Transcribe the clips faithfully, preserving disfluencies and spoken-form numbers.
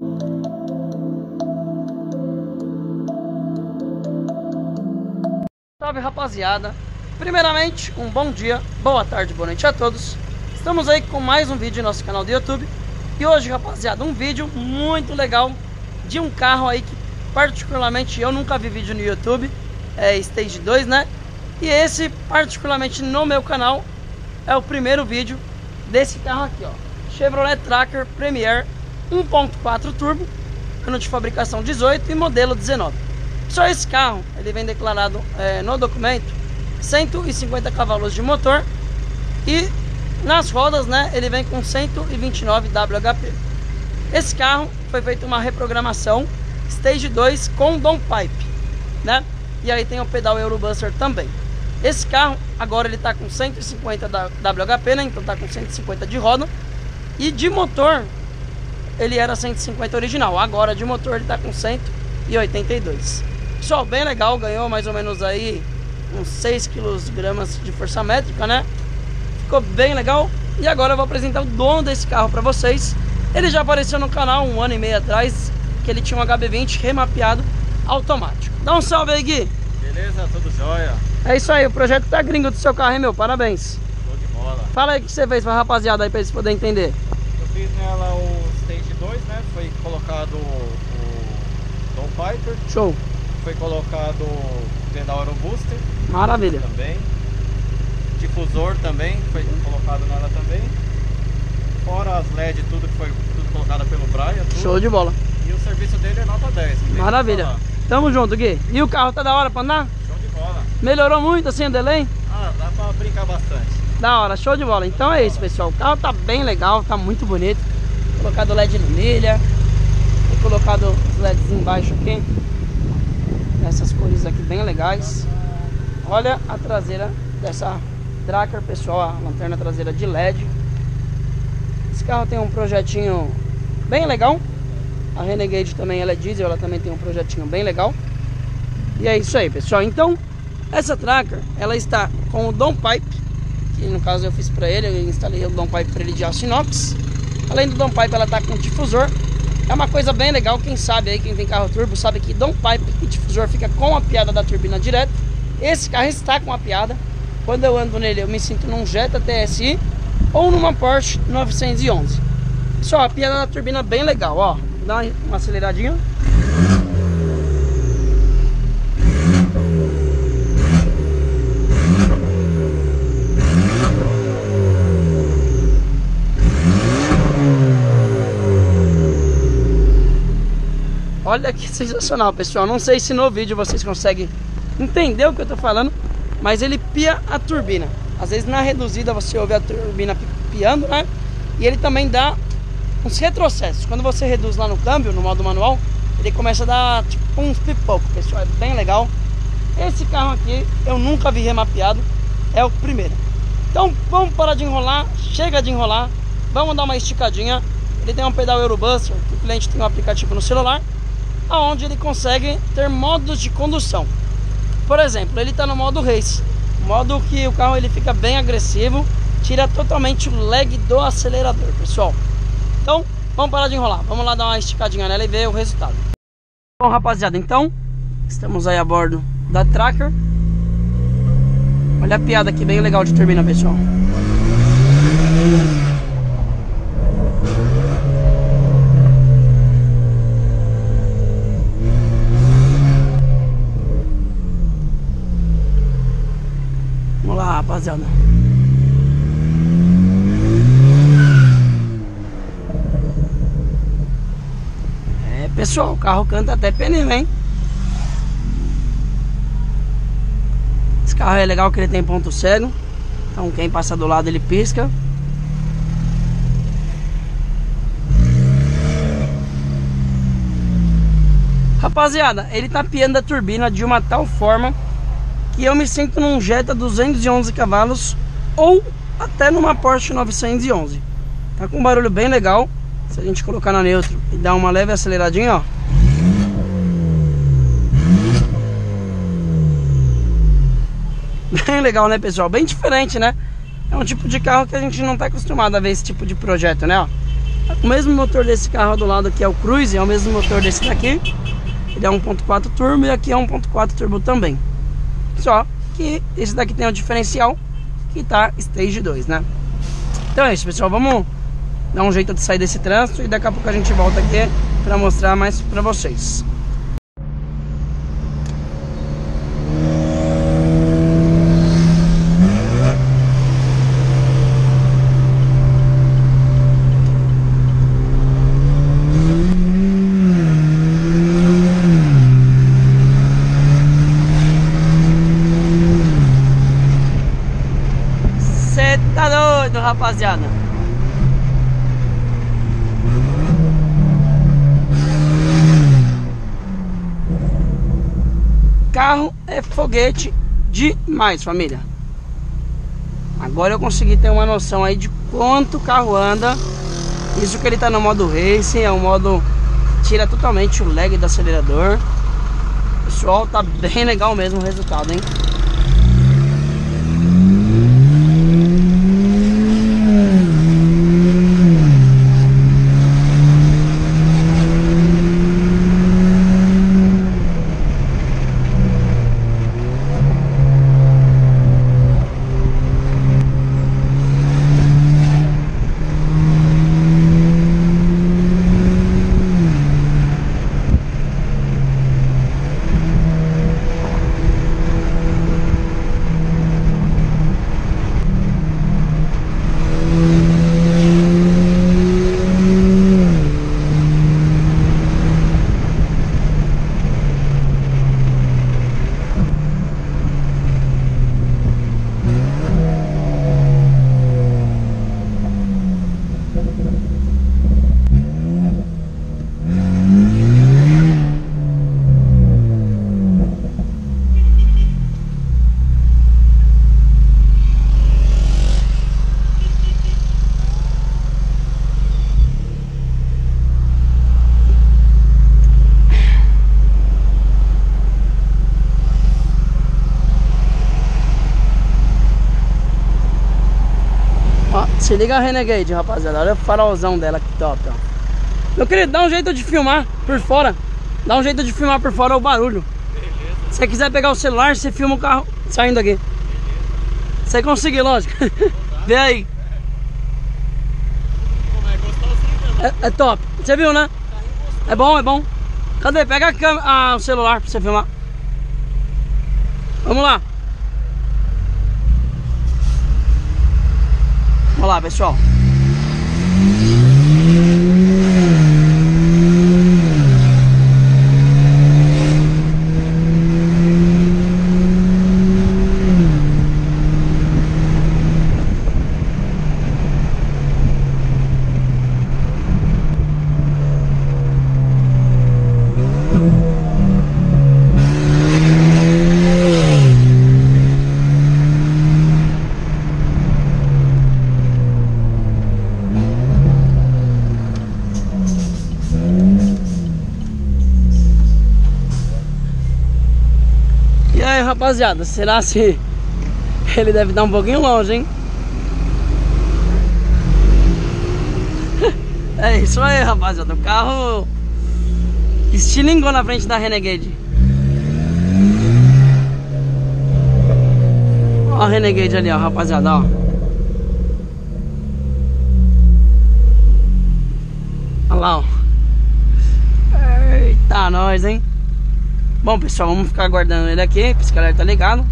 Salve, rapaziada! Primeiramente, um bom dia, boa tarde, boa noite a todos. Estamos aí com mais um vídeo no nosso canal do YouTube. E hoje, rapaziada, um vídeo muito legal de um carro aí que particularmente eu nunca vi vídeo no YouTube. É Stage dois, né? E esse, particularmente no meu canal, é o primeiro vídeo desse carro aqui, ó. Chevrolet Tracker Premier um ponto quatro turbo, ano de fabricação dezoito e modelo dezenove. Só esse carro, ele vem declarado é, no documento cento e cinquenta cavalos de motor e nas rodas, né, ele vem com cento e vinte e nove W H P. Esse carro foi feita uma reprogramação Stage dois com downpipe, né? E aí tem o pedal Eurobuster também. Esse carro agora ele tá com cento e cinquenta W H P, né? Então tá com cento e cinquenta de roda. E de motor ele era cento e cinquenta original. Agora de motor ele tá com cento e oitenta e dois. Pessoal, bem legal, ganhou mais ou menos aí uns seis quilogramas de força métrica, né? Ficou bem legal. E agora eu vou apresentar o dono desse carro para vocês. Ele já apareceu no canal um ano e meio atrás, que ele tinha um H B vinte remapeado automático. Dá um salve aí, Gui. Beleza, tudo jóia. É isso aí, o projeto tá gringo do seu carro, hein, meu? Parabéns. Show de bola. Fala aí o que você fez pra rapaziada aí, pra eles poderem entender. Eu fiz nela o Stage dois, né? Foi colocado o downpipe. Show. Foi colocado o pedal Eurobuster. Maravilha. Também. Difusor também, foi colocado nela também. Fora as L E D, tudo que foi tudo colocado pelo Brian. Tudo. Show de bola. E o serviço dele é nota dez. Maravilha. Tamo junto, Gui. E o carro tá da hora pra andar? Show de bola. Melhorou muito assim o delay? Ah, dá pra brincar bastante. Da hora, show de bola. Então é isso, pessoal. O carro tá bem legal, tá muito bonito. Colocado L E D no milha. Foi colocado os L E Ds embaixo aqui. Essas cores aqui bem legais. Olha a traseira dessa Tracker, pessoal. A lanterna traseira de L E D. Esse carro tem um projetinho bem legal. A Renegade também, ela é diesel, ela também tem um projetinho bem legal. E é isso aí, pessoal. Então, essa Tracker, ela está com o downpipe, que no caso eu fiz para ele, eu instalei o downpipe para ele de aço inox. Além do downpipe, ela está com difusor. É uma coisa bem legal, quem sabe aí, quem tem carro turbo, sabe que downpipe e difusor fica com a piada da turbina direto. Esse carro está com a piada. Quando eu ando nele, eu me sinto num Jetta T S I ou numa Porsche novecentos e onze. Pessoal, a piada da turbina é bem legal, ó. Dá uma, uma aceleradinha. Olha que sensacional, pessoal. Não sei se no vídeo vocês conseguem entender o que eu tô falando, mas ele pia a turbina. Às vezes na reduzida você ouve a turbina piando, né? E ele também dá uns retrocessos. Quando você reduz lá no câmbio, no modo manual, ele começa a dar tipo uns pipocos, pessoal. É bem legal. Esse carro aqui eu nunca vi remapeado, é o primeiro. Então vamos parar de enrolar, chega de enrolar. Vamos dar uma esticadinha. Ele tem um pedal Eurobuster, que o cliente tem um aplicativo no celular, aonde ele consegue ter modos de condução. Por exemplo, ele está no modo race, modo que o carro ele fica bem agressivo, tira totalmente o lag do acelerador, pessoal. Então, vamos parar de enrolar. Vamos lá dar uma esticadinha nela e ver o resultado. Bom, rapaziada, então estamos aí a bordo da Tracker. Olha a piada aqui, bem legal de turbina, pessoal. Vamos lá, rapaziada. É, pessoal, o carro canta até pneu, hein? Esse carro é legal que ele tem ponto cego. Então quem passa do lado ele pisca. Rapaziada, ele tá piando a turbina de uma tal forma que eu me sinto num Jetta duzentos e onze cavalos ou até numa Porsche novecentos e onze. Tá com um barulho bem legal. Se a gente colocar na neutro e dar uma leve aceleradinha, ó. Bem legal, né, pessoal? Bem diferente, né? É um tipo de carro que a gente não tá acostumado a ver esse tipo de projeto, né? Ó. O mesmo motor desse carro do lado aqui é o Cruze, é o mesmo motor desse daqui. Ele é um ponto quatro turbo e aqui é um ponto quatro turbo também. Só que esse daqui tem o diferencial que tá Stage dois, né? Então é isso, pessoal, vamos dar um jeito de sair desse trânsito e daqui a pouco a gente volta aqui para mostrar mais para vocês. Cê tá doido, rapaziada. Carro é foguete demais, família. Agora eu consegui ter uma noção aí de quanto o carro anda. Isso que ele tá no modo racing, é um modo tira totalmente o lag do acelerador. Pessoal, tá bem legal mesmo o resultado, hein? Ó, se liga a Renegade, rapaziada. Olha o farolzão dela, que top, ó. Meu querido, dá um jeito de filmar por fora. Dá um jeito de filmar por fora o barulho. Beleza. Se você quiser pegar o celular, você filma o carro saindo aqui. Beleza. Você conseguir, lógico. Vê aí. Como é gostosinho, né? É, é top. Você viu, né? É bom, é bom. Cadê? Pega a câmera, ah, o celular pra você filmar. Vamos lá. Vamos lá, pessoal. E aí, rapaziada, será se ele deve dar um pouquinho longe, hein? É isso aí, rapaziada. O carro estilingou na frente da Renegade. Ó a Renegade ali, ó, rapaziada, ó. Olha lá, ó. Eita, nós, hein? Bom, pessoal, vamos ficar aguardando ele aqui. Pisca-alerta tá ligado.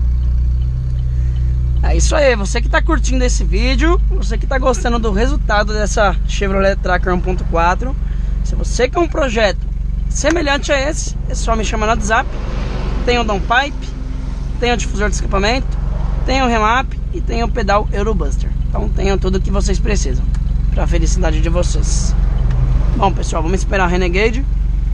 É isso aí, você que tá curtindo esse vídeo, você que tá gostando do resultado dessa Chevrolet Tracker um ponto quatro, se você quer um projeto semelhante a esse, é só me chamar no WhatsApp. Tem o downpipe, tem o difusor de escapamento, tem o remap e tem o pedal Eurobuster. Então tenham tudo o que vocês precisam para a felicidade de vocês. Bom, pessoal, vamos esperar a Renegade.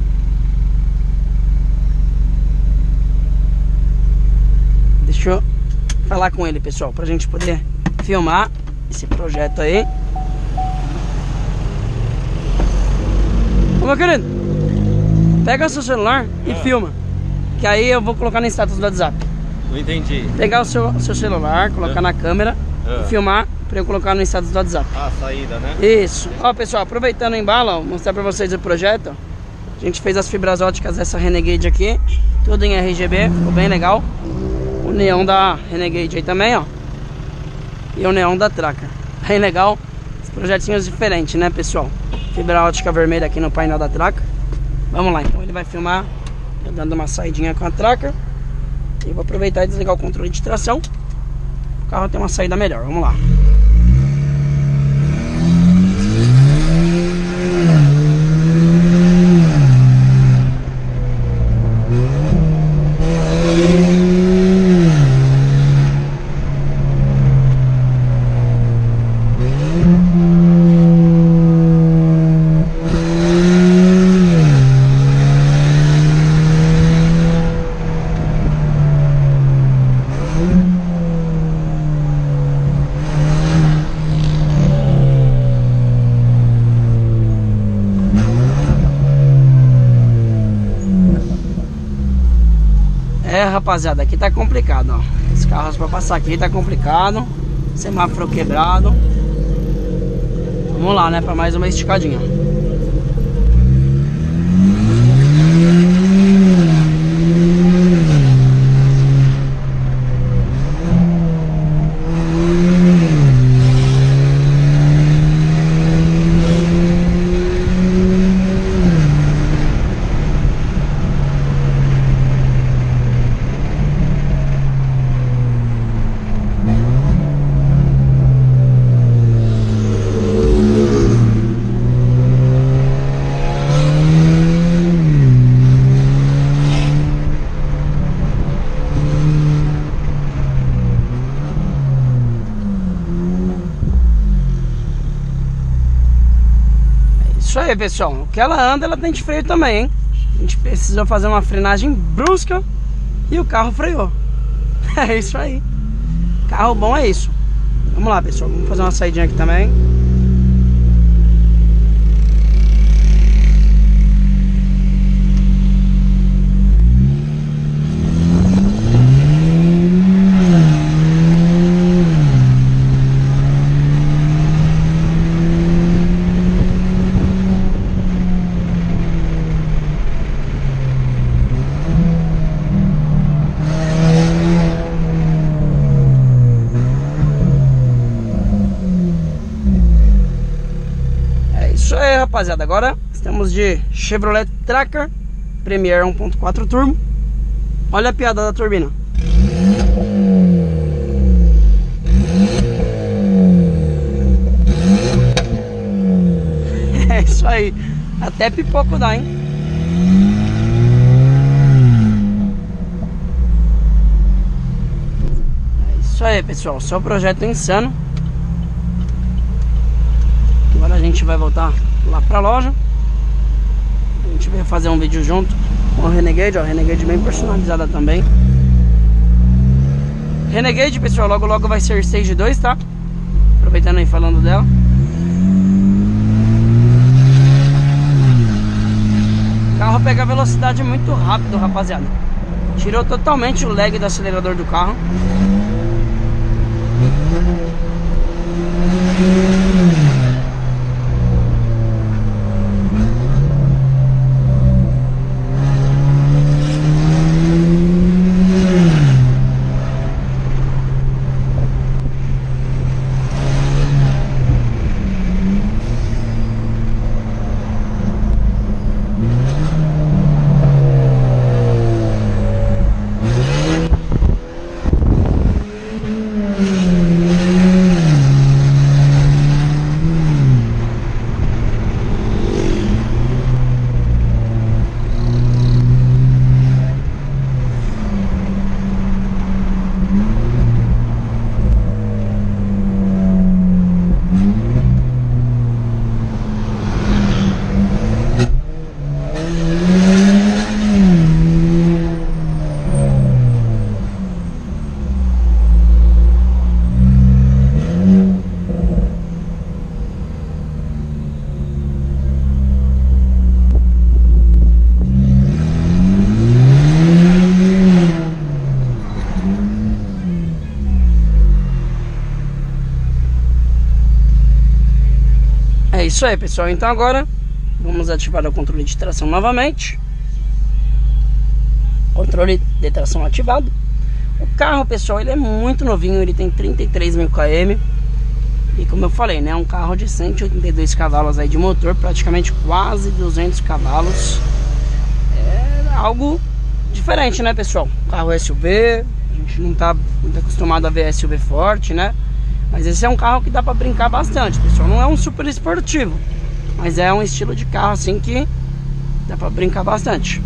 Deixa eu falar com ele, pessoal, pra gente poder filmar esse projeto aí. Ô, meu querido, pega o seu celular e ah. filma, que aí eu vou colocar no status do WhatsApp. Não entendi. Pegar o seu, seu celular, colocar ah. na câmera ah. e filmar pra eu colocar no status do WhatsApp. Ah, a saída, né? Isso. Ó, pessoal, aproveitando o embalo, ó, vou mostrar pra vocês o projeto. A gente fez as fibras óticas dessa Renegade aqui, tudo em R G B, ficou bem legal. O neon da Renegade aí também, ó. E o neon da Tracker. Bem legal. Os projetinhos diferentes, né, pessoal? Fibra ótica vermelha aqui no painel da Tracker. Vamos lá, então ele vai filmar eu dando uma saidinha com a Tracker. E vou aproveitar e desligar o controle de tração. O carro tem uma saída melhor, vamos lá. É, rapaziada, aqui tá complicado, ó. Os carros pra passar aqui tá complicado. Semáforo quebrado. Vamos lá, né, pra mais uma esticadinha. Isso aí, pessoal. O que ela anda, ela tem de freio também, hein? A gente precisou fazer uma frenagem brusca e o carro freou. É isso aí. Carro bom é isso. Vamos lá, pessoal. Vamos fazer uma saidinha aqui também. Isso aí, rapaziada, agora estamos de Chevrolet Tracker Premier um ponto quatro turbo. Olha a piada da turbina. É isso aí, até pipoco dá, hein? É isso aí, pessoal, só projeto insano. Agora a gente vai voltar lá pra loja. A gente veio fazer um vídeo junto com o Renegade, ó, Renegade bem personalizada também. Renegade, pessoal, logo logo vai ser Stage dois, tá? Aproveitando aí falando dela. O carro pega velocidade muito rápido, rapaziada. Tirou totalmente o lag do acelerador do carro. isso aí, pessoal. Então agora vamos ativar o controle de tração novamente. Controle de tração ativado. O carro, pessoal, ele é muito novinho. Ele tem trinta e três mil quilômetros. E como eu falei, né, é um carro de cento e oitenta e dois cavalos aí de motor, praticamente quase duzentos cavalos. É algo diferente, né, pessoal? Carro S U V, a gente não tá muito acostumado a ver S U V forte, né? Mas esse é um carro que dá pra brincar bastante, pessoal. Não é um super esportivo, mas é um estilo de carro assim que dá pra brincar bastante.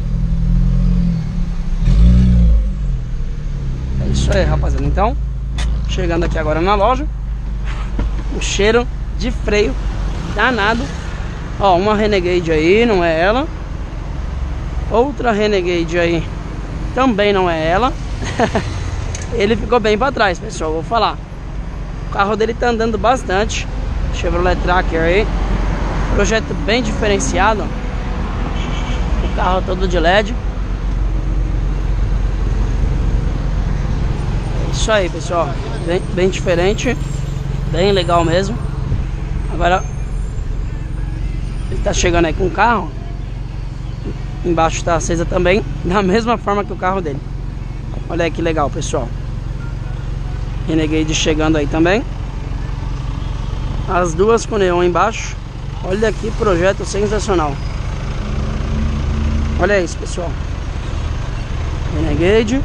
É isso aí, rapaziada. Então, chegando aqui agora na loja, um cheiro de freio danado. Ó, uma Renegade aí, não é ela. Outra Renegade aí, também não é ela. Ele ficou bem pra trás, pessoal, vou falar. O carro dele tá andando bastante. Chevrolet Tracker aí. Projeto bem diferenciado. O carro todo de L E D. É isso aí, pessoal. Bem, bem diferente. Bem legal mesmo. Agora ele tá chegando aí com o carro. Embaixo tá acesa também, da mesma forma que o carro dele. Olha aí que legal, pessoal. Renegade chegando aí também. As duas com neon embaixo. Olha que projeto sensacional. Olha isso, pessoal. Renegade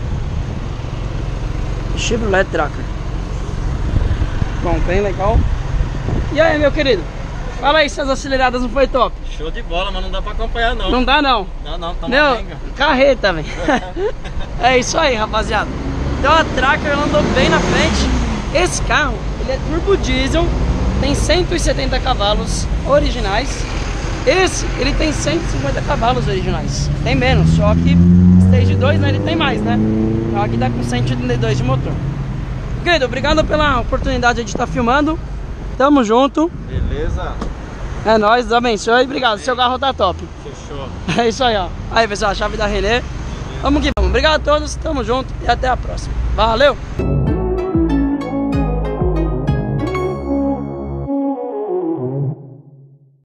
e Chevrolet Tracker. Bom, bem legal. E aí, meu querido? Fala aí se as aceleradas não foi top. Show de bola, mas não dá pra acompanhar não. Não dá não. Não, não, tá Meu, carreta, velho. É isso aí, rapaziada. Então a Tracker andou bem na frente. Esse carro, ele é turbo diesel, tem cento e setenta cavalos originais. Esse, ele tem cento e cinquenta cavalos originais. Tem menos, só que Stage dois, né, ele tem mais, né? Então aqui tá com cento e oitenta e dois de motor. Querido, obrigado pela oportunidade de estar filmando. Tamo junto. Beleza. É nóis, Deus abençoe. Obrigado, seu carro tá top. Fechou. É isso aí, ó. Aí, pessoal, a chave da Renê. Vamos que vamos. Obrigado a todos, tamo junto e até a próxima. Valeu!